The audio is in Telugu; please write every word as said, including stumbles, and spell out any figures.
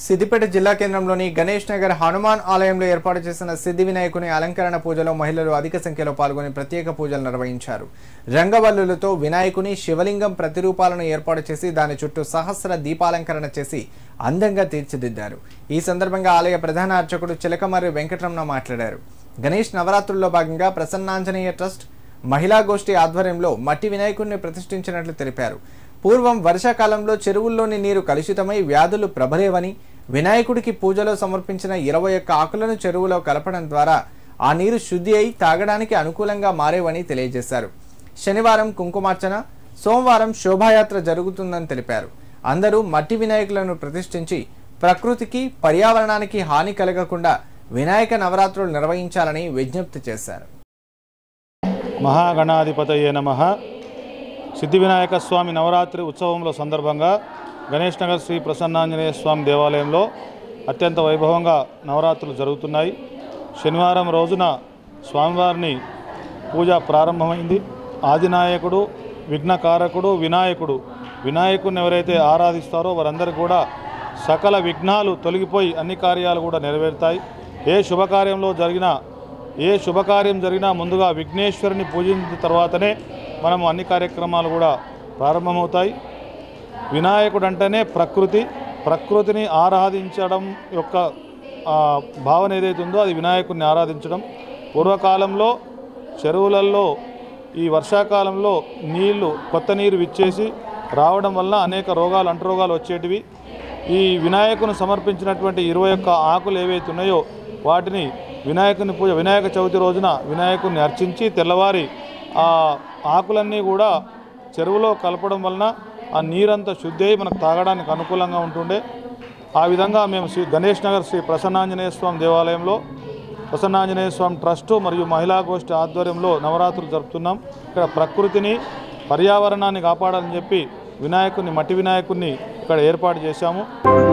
సిద్దిపేట జిల్లా కేంద్రంలోని గణేష్ నగర్ హనుమాన్ ఆలయంలో ఏర్పాటు చేసిన సిద్ధి వినాయకుని అలంకరణ పూజలో మహిళలు అధిక సంఖ్యలో పాల్గొని ప్రత్యేక పూజలు నిర్వహించారు. రంగవల్లులతో వినాయకుని శివలింగం ప్రతిరూపాలను ఏర్పాటు చేసి దాని చుట్టూ సహస్ర దీపాలంకరణ చేసి అందంగా తీర్చిదిద్దారు. ఈ సందర్భంగా ఆలయ ప్రధాన అర్చకుడు చిలకమర్రి వెంకటరమణ మాట్లాడారు. గణేష్ నవరాత్రుల్లో భాగంగా ప్రసన్నాంజనేయ ట్రస్ట్ మహిళా గోష్ఠి ఆధ్వర్యంలో మట్టి వినాయకుడిని ప్రతిష్ఠించినట్లు తెలిపారు. పూర్వం వర్షాకాలంలో చెరువుల్లోని నీరు కలుషితమై వ్యాధులు ప్రబలేవని, వినాయకుడికి పూజలో సమర్పించిన ఇరవై ఒక్క ఆకులను చెరువులో కలపడం ద్వారా ఆ నీరు శుద్ధి అయి తాగడానికి అనుకూలంగా మారేవని తెలియజేశారు. శనివారం కుంకుమార్చన, సోమవారం శోభాయాత్ర జరుగుతుందని తెలిపారు. అందరూ మట్టి వినాయకులను ప్రతిష్ఠించి ప్రకృతికి పర్యావరణానికి హాని కలగకుండా వినాయక నవరాత్రులు నిర్వహించాలని విజ్ఞప్తి చేశారు. మహాగణాధిపతయే నమః. సిద్ధి వినాయక స్వామి నవరాత్రి ఉత్సవంలో సందర్భంగా గణేష్ నగర్ శ్రీ ప్రసన్నాంజనేయ స్వామి దేవాలయంలో అత్యంత వైభవంగా నవరాత్రులు జరుగుతున్నాయి. శనివారం రోజున స్వామివారిని పూజ ప్రారంభమైంది. ఆదినాయకుడు, విఘ్నకారకుడు, వినాయకుడు వినాయకుడిని ఎవరైతే ఆరాధిస్తారో వారందరికీ కూడా సకల విఘ్నాలు తొలగిపోయి అన్ని కార్యాలు కూడా నెరవేరుతాయి. ఏ శుభకార్యంలో జరిగినా ఏ శుభకార్యం జరిగినా ముందుగా విఘ్నేశ్వరుని పూజించిన తర్వాతనే మనము అన్ని కార్యక్రమాలు కూడా ప్రారంభమవుతాయి. వినాయకుడు అంటేనే ప్రకృతి ప్రకృతిని ఆరాధించడం యొక్క భావన ఏదైతే ఉందో అది వినాయకుడిని ఆరాధించడం. పూర్వకాలంలో చెరువులలో ఈ వర్షాకాలంలో నీళ్లు కొత్త నీరు విచ్చేసి రావడం వల్ల అనేక రోగాలు అంటురోగాలు వచ్చేటివి. ఈ వినాయకుని సమర్పించినటువంటి ఇరవై ఒక్క ఆకులు ఏవైతే ఉన్నాయో వాటిని వినాయకుని పూజ వినాయక చవితి రోజున వినాయకుడిని అర్చించి తెల్లవారి ఆ ఆకులన్నీ కూడా చెరువులో కలపడం వలన ఆ నీరంతా శుద్ధి అయి మనకు తాగడానికి అనుకూలంగా ఉంటుండే. ఆ విధంగా మేము శ్రీ గణేష్ నగర్ శ్రీ ప్రసన్నాంజనేయ స్వామి దేవాలయంలో ప్రసన్నాంజనేయ స్వామి ట్రస్టు మరియు మహిళా గోష్ఠి ఆధ్వర్యంలో నవరాత్రులు జరుపుతున్నాం. ఇక్కడ ప్రకృతిని పర్యావరణాన్ని కాపాడాలని చెప్పి వినాయకుడిని మట్టి వినాయకుడిని ఇక్కడ ఏర్పాటు చేశాము.